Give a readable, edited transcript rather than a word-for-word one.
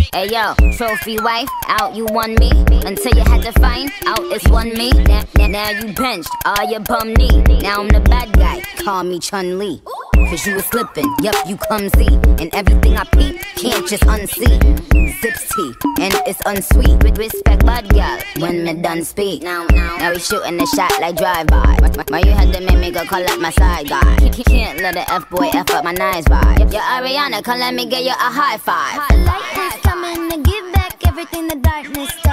Hey yo, trophy wife, out you won me. Until you had to find out it's one me. Now you benched, all your bum knee. Now I'm the bad guy, call me Chun-Li. Cause you was slipping, yup, you clumsy. And everything I peep, can't just unsee. Zips tea, and it's unsweet. Respect bad girl, when me done speak. Now we shooting the shot like drive-by. Why you had to make me go call up my side guy? Can't let the F-boy F up my nice vibe. Yo, Ariana, come let me get you a high five. The light is coming to give back everything the darkness stole.